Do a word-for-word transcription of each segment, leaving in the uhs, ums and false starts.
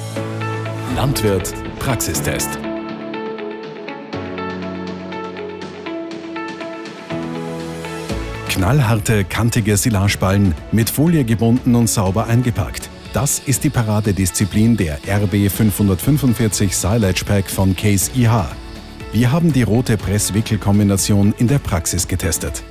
Landwirt Praxistest. Knallharte, kantige Silageballen, mit Folie gebunden und sauber eingepackt. Das ist die Paradedisziplin der R B fünfhundertfünfundvierzig Silage Pack von Case I H. Wir haben die rote Press-Wickel-Kombination in der Praxis getestet.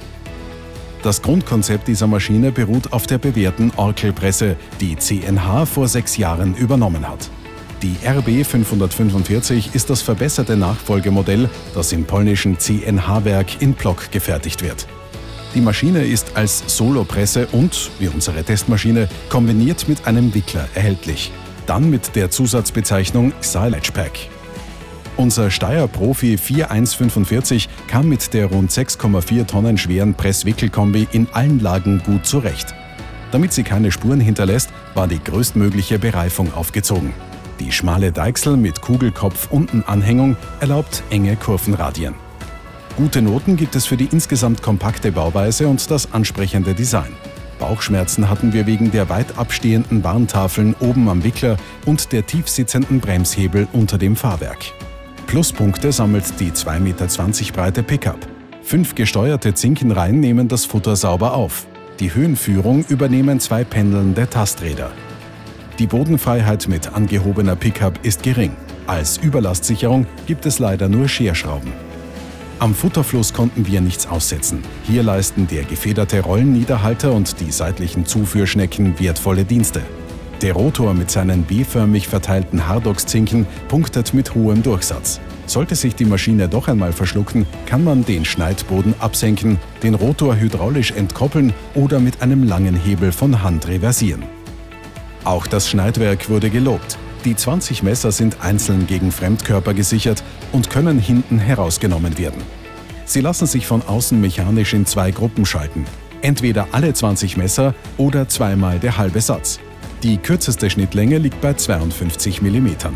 Das Grundkonzept dieser Maschine beruht auf der bewährten Orkel-Presse, die C N H vor sechs Jahren übernommen hat. Die R B fünfhundertfünfundvierzig ist das verbesserte Nachfolgemodell, das im polnischen C N H-Werk in Plock gefertigt wird. Die Maschine ist als Solopresse und, wie unsere Testmaschine, kombiniert mit einem Wickler erhältlich. Dann mit der Zusatzbezeichnung Silage Pack. Unser Steyr Profi vier eins fünfundvierzig kam mit der rund sechs Komma vier Tonnen schweren Press-Wickel-Kombi in allen Lagen gut zurecht. Damit sie keine Spuren hinterlässt, war die größtmögliche Bereifung aufgezogen. Die schmale Deichsel mit Kugelkopf-Unten-Anhängung erlaubt enge Kurvenradien. Gute Noten gibt es für die insgesamt kompakte Bauweise und das ansprechende Design. Bauchschmerzen hatten wir wegen der weit abstehenden Warntafeln oben am Wickler und der tief sitzenden Bremshebel unter dem Fahrwerk. Pluspunkte sammelt die zwei Komma zwanzig Meter breite Pickup. Fünf gesteuerte Zinkenreihen nehmen das Futter sauber auf. Die Höhenführung übernehmen zwei pendelnde Tasträder. Die Bodenfreiheit mit angehobener Pickup ist gering. Als Überlastsicherung gibt es leider nur Scherschrauben. Am Futterfluss konnten wir nichts aussetzen. Hier leisten der gefederte Rollenniederhalter und die seitlichen Zuführschnecken wertvolle Dienste. Der Rotor mit seinen B-förmig verteilten Hardox-Zinken punktet mit hohem Durchsatz. Sollte sich die Maschine doch einmal verschlucken, kann man den Schneidboden absenken, den Rotor hydraulisch entkoppeln oder mit einem langen Hebel von Hand reversieren. Auch das Schneidwerk wurde gelobt. Die zwanzig Messer sind einzeln gegen Fremdkörper gesichert und können hinten herausgenommen werden. Sie lassen sich von außen mechanisch in zwei Gruppen schalten. Entweder alle zwanzig Messer oder zweimal der halbe Satz. Die kürzeste Schnittlänge liegt bei zweiundfünfzig Millimeter.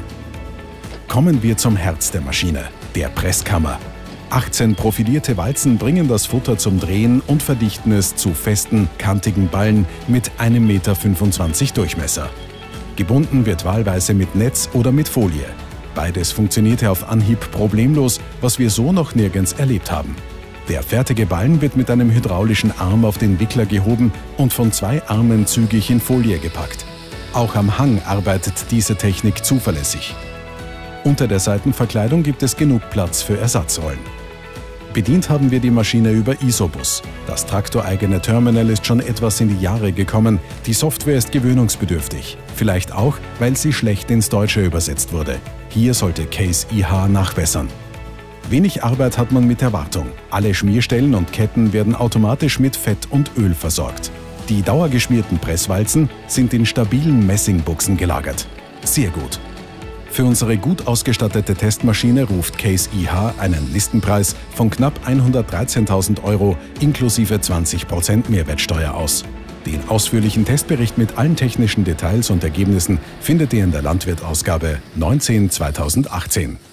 Kommen wir zum Herz der Maschine, der Presskammer. achtzehn profilierte Walzen bringen das Futter zum Drehen und verdichten es zu festen, kantigen Ballen mit einem Meter fünfundzwanzig Durchmesser. Gebunden wird wahlweise mit Netz oder mit Folie. Beides funktionierte auf Anhieb problemlos, was wir so noch nirgends erlebt haben. Der fertige Ballen wird mit einem hydraulischen Arm auf den Wickler gehoben und von zwei Armen zügig in Folie gepackt. Auch am Hang arbeitet diese Technik zuverlässig. Unter der Seitenverkleidung gibt es genug Platz für Ersatzrollen. Bedient haben wir die Maschine über Isobus. Das traktoreigene Terminal ist schon etwas in die Jahre gekommen. Die Software ist gewöhnungsbedürftig. Vielleicht auch, weil sie schlecht ins Deutsche übersetzt wurde. Hier sollte Case I H nachbessern. Wenig Arbeit hat man mit der Wartung. Alle Schmierstellen und Ketten werden automatisch mit Fett und Öl versorgt. Die dauergeschmierten Presswalzen sind in stabilen Messingbuchsen gelagert. Sehr gut. Für unsere gut ausgestattete Testmaschine ruft Case I H einen Listenpreis von knapp hundertdreizehntausend Euro inklusive zwanzig Prozent Mehrwertsteuer aus. Den ausführlichen Testbericht mit allen technischen Details und Ergebnissen findet ihr in der Landwirt-Ausgabe neunzehn zweitausendachtzehn.